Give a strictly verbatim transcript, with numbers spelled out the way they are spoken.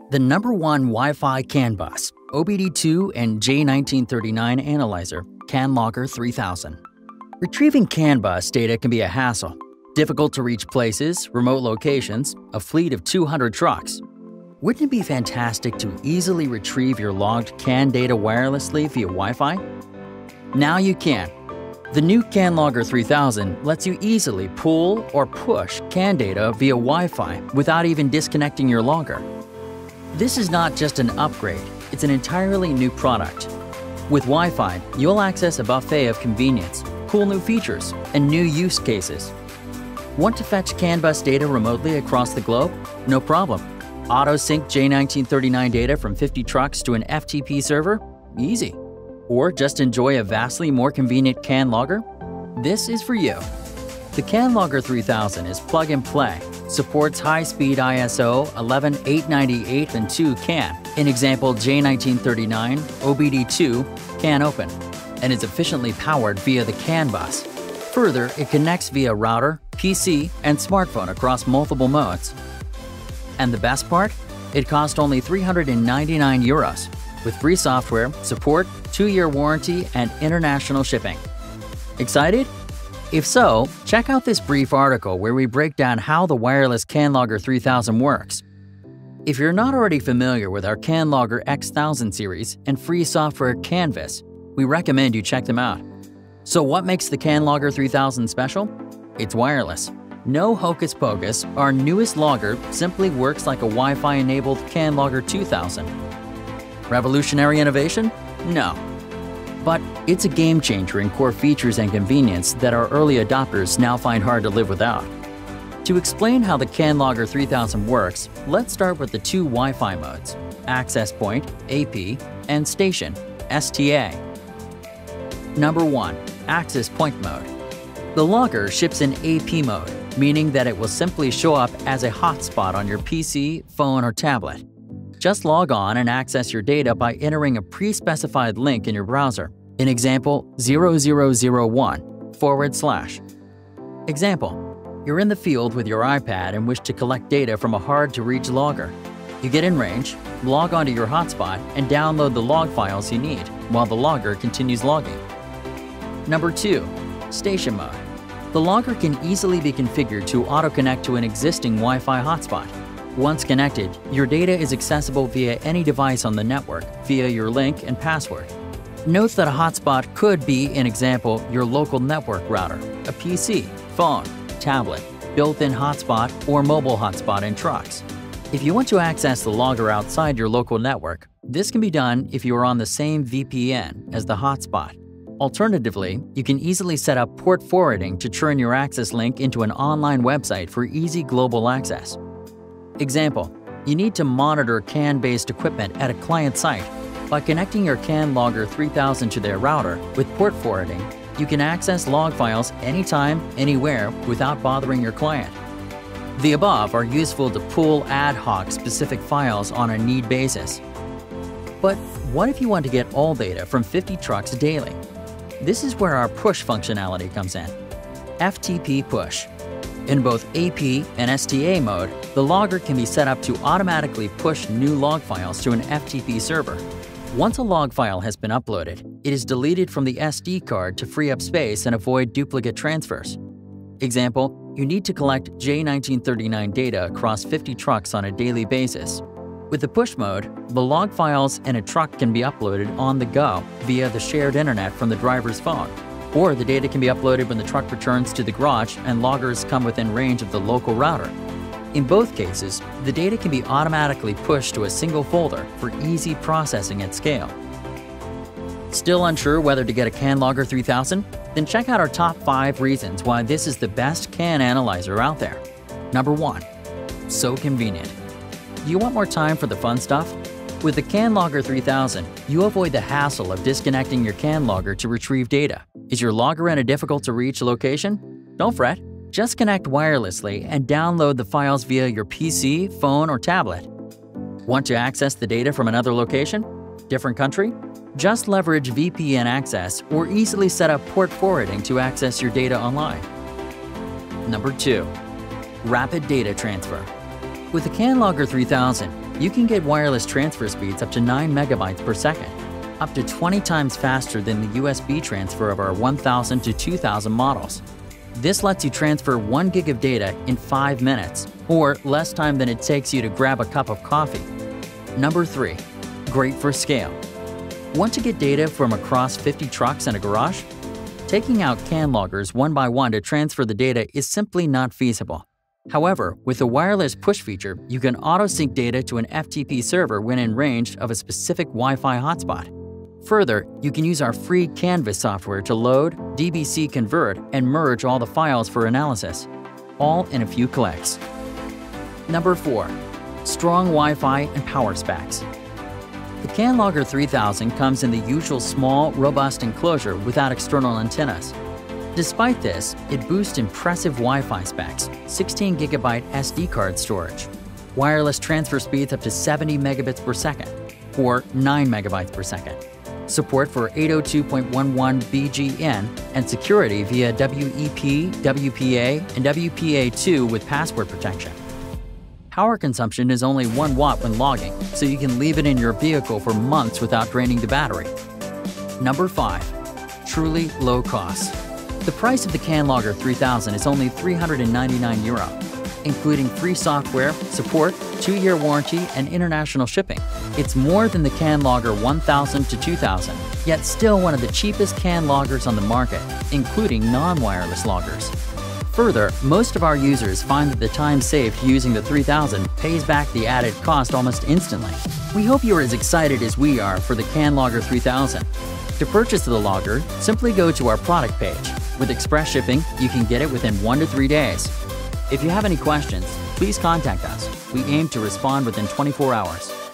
The number one Wi-Fi CAN bus, O B D two and J nineteen thirty-nine analyzer, CAN Logger three thousand. Retrieving CAN bus data can be a hassle. Difficult to reach places, remote locations, a fleet of two hundred trucks. Wouldn't it be fantastic to easily retrieve your logged CAN data wirelessly via Wi-Fi? Now you can. The new CAN Logger three thousand lets you easily pull or push CAN data via Wi-Fi without even disconnecting your logger. This is not just an upgrade, it's an entirely new product. With Wi-Fi, you'll access a buffet of convenience, cool new features, and new use cases. Want to fetch CAN bus data remotely across the globe? No problem. Auto-sync J nineteen thirty-nine data from fifty trucks to an F T P server? Easy. Or just enjoy a vastly more convenient CAN logger? This is for you. The CAN Logger three thousand is plug and play, supports high-speed I S O eleven eight ninety-eight and two CAN, in example J nineteen thirty-nine, O B D two, CAN Open, and is efficiently powered via the CAN bus. Further, it connects via router, P C, and smartphone across multiple modes. And the best part? It costs only three hundred ninety-nine euros, with free software, support, two-year warranty, and international shipping. Excited? If so, check out this brief article where we break down how the wireless CAN Logger three thousand works. If you're not already familiar with our CAN Logger X one thousand series and free software Canvas, we recommend you check them out. So what makes the CAN Logger three thousand special? It's wireless. No hocus pocus, our newest logger simply works like a Wi-Fi enabled CAN Logger two thousand. Revolutionary innovation? No. But it's a game changer in core features and convenience that our early adopters now find hard to live without. To explain how the CAN Logger three thousand works, let's start with the two Wi-Fi modes, Access Point, A P, and Station, S T A. Number one. Access Point mode. The logger ships in A P mode, meaning that it will simply show up as a hotspot on your P C, phone, or tablet. Just log on and access your data by entering a pre-specified link in your browser. In example, zero zero zero one forward slash. Example, you're in the field with your iPad and wish to collect data from a hard-to-reach logger. You get in range, log onto your hotspot, and download the log files you need, while the logger continues logging. Number two. Station mode. The logger can easily be configured to auto-connect to an existing Wi-Fi hotspot. Once connected, your data is accessible via any device on the network via your link and password. Note that a hotspot could be, in example, your local network router, a P C, phone, tablet, built-in hotspot, or mobile hotspot in trucks. If you want to access the logger outside your local network, this can be done if you are on the same V P N as the hotspot. Alternatively, you can easily set up port forwarding to turn your access link into an online website for easy global access. Example, you need to monitor CAN-based equipment at a client site. By connecting your CAN Logger three thousand to their router with port forwarding, you can access log files anytime, anywhere without bothering your client. The above are useful to pull ad hoc specific files on a need basis. But what if you want to get all data from fifty trucks daily? This is where our push functionality comes in. F T P Push. In both A P and S T A mode, the logger can be set up to automatically push new log files to an F T P server. Once a log file has been uploaded, it is deleted from the S D card to free up space and avoid duplicate transfers. Example, you need to collect J nineteen thirty-nine data across fifty trucks on a daily basis. With the push mode, the log files in a truck can be uploaded on the go via the shared internet from the driver's phone, or the data can be uploaded when the truck returns to the garage and loggers come within range of the local router. In both cases, the data can be automatically pushed to a single folder for easy processing at scale. Still unsure whether to get a CAN Logger three thousand? Then check out our top five reasons why this is the best CAN analyzer out there. Number one. So convenient. Do you want more time for the fun stuff? With the CAN Logger three thousand, you avoid the hassle of disconnecting your CAN logger to retrieve data. Is your logger in a difficult-to-reach location? Don't fret. Just connect wirelessly and download the files via your P C, phone, or tablet. Want to access the data from another location? Different country? Just leverage V P N access or easily set up port forwarding to access your data online. Number two. Rapid data transfer. With the CAN Logger three thousand, You can get wireless transfer speeds up to nine megabytes per second, up to twenty times faster than the U S B transfer of our one thousand to two thousand models. This lets you transfer one gig of data in five minutes, or less time than it takes you to grab a cup of coffee. Number three. Great for scale. Want to get data from across fifty trucks in a garage? Taking out C A N loggers one by one to transfer the data is simply not feasible. However, with the wireless push feature, you can auto-sync data to an F T P server when in range of a specific Wi-Fi hotspot. Further, you can use our free Canvas software to load, D B C convert, and merge all the files for analysis, all in a few clicks. Number four. Strong Wi-Fi and power specs. The C A N Logger three thousand comes in the usual small, robust enclosure without external antennas. Despite this, it boasts impressive Wi-Fi specs, sixteen gigabyte S D card storage, wireless transfer speeds up to seventy megabits per second, or nine megabytes per second, support for eight oh two dot eleven B G N, and security via W E P, W P A, and W P A two with password protection. Power consumption is only one watt when logging, so you can leave it in your vehicle for months without draining the battery. Number five. Truly low cost. The price of the C A N Logger three thousand is only three hundred ninety-nine euro, including free software, support, two-year warranty, and international shipping. It's more than the C A N Logger one thousand to two thousand, yet still one of the cheapest C A N loggers on the market, including non-wireless loggers. Further, most of our users find that the time saved using the three thousand pays back the added cost almost instantly. We hope you're as excited as we are for the C A N Logger three thousand. To purchase the logger, simply go to our product page. With express shipping, you can get it within one to three days. If you have any questions, please contact us. We aim to respond within twenty-four hours.